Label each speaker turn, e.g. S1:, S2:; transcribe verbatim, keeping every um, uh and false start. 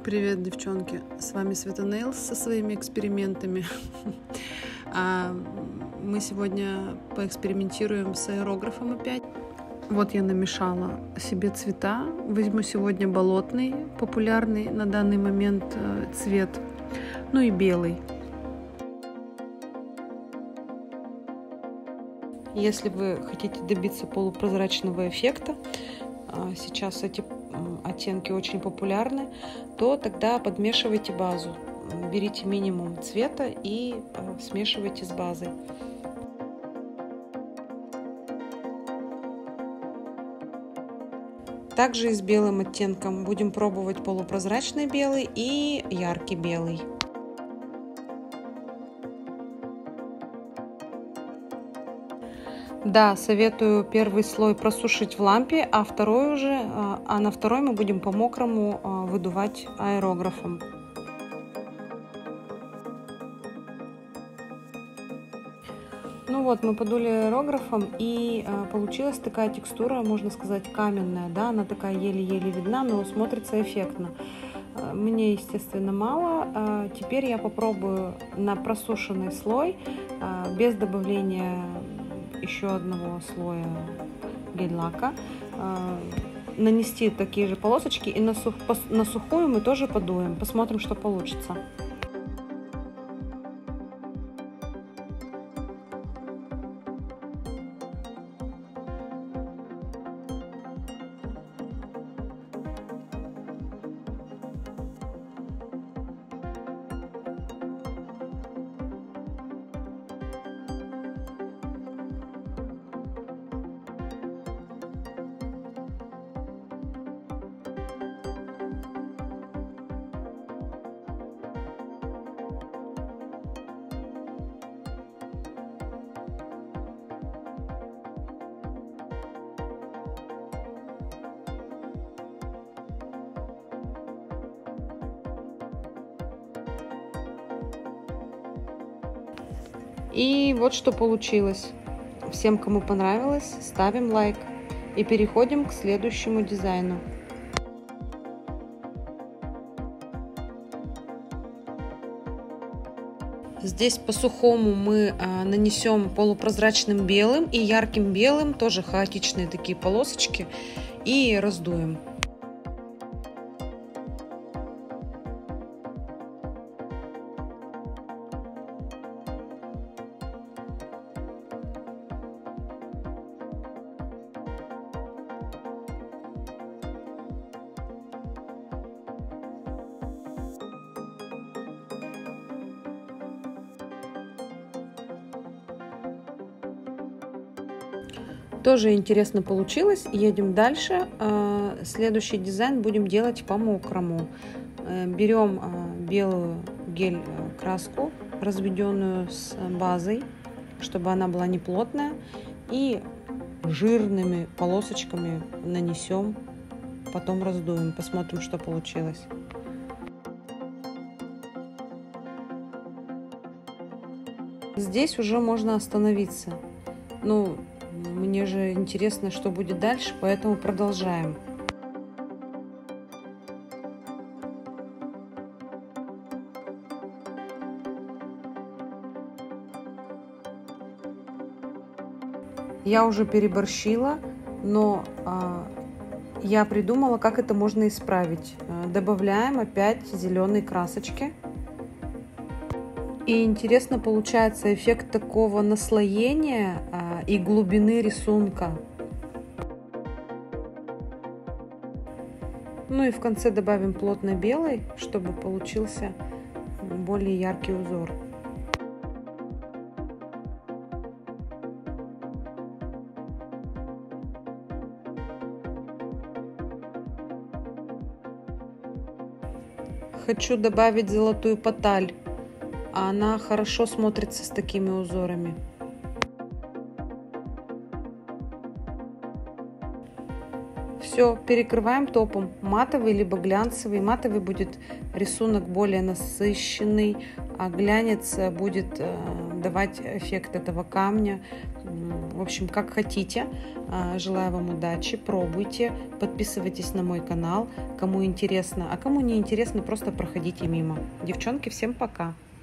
S1: Привет, девчонки! С вами Света Нейлс со своими экспериментами. Мы сегодня поэкспериментируем с аэрографом опять. Вот я намешала себе цвета. Возьму сегодня болотный, популярный на данный момент цвет, ну и белый. Если вы хотите добиться полупрозрачного эффекта, сейчас эти оттенки очень популярны, то тогда подмешивайте базу. Берите минимум цвета и смешивайте с базой. Также и с белым оттенком будем пробовать полупрозрачный белый и яркий белый. Да, советую первый слой просушить в лампе, а второй уже, а на второй мы будем по мокрому выдувать аэрографом. Ну вот, мы подули аэрографом, и получилась такая текстура, можно сказать, каменная, да, она такая еле-еле видна, но смотрится эффектно. Мне, естественно, мало. Теперь я попробую на просушенный слой без добавления еще одного слоя гель-лака нанести такие же полосочки, и на, сух, на сухую мы тоже подуем, посмотрим, что получится. И вот что получилось. Всем, кому понравилось, ставим лайк и переходим к следующему дизайну. Здесь по сухому мы нанесем полупрозрачным белым и ярким белым, тоже хаотичные такие полосочки, и раздуем. Тоже интересно получилось. Едем дальше. Следующий дизайн будем делать по мокрому. Берем белую гель-краску, разведенную с базой, чтобы она была не плотная, и жирными полосочками нанесем, потом раздуем, посмотрим, что получилось. Здесь уже можно остановиться. Ну, мне же интересно, что будет дальше, поэтому продолжаем. Я уже переборщила, но а, я придумала, как это можно исправить. Добавляем опять зеленые красочки. И интересно получается эффект такого наслоения а, и глубины рисунка. Ну и в конце добавим плотно белый, чтобы получился более яркий узор. Хочу добавить золотую поталь. Она хорошо смотрится с такими узорами. Все, перекрываем топом. Матовый либо глянцевый. Матовый будет рисунок более насыщенный, а глянец будет давать эффект этого камня. В общем, как хотите. Желаю вам удачи, пробуйте, подписывайтесь на мой канал, кому интересно, а кому не интересно, просто проходите мимо. Девчонки, всем пока!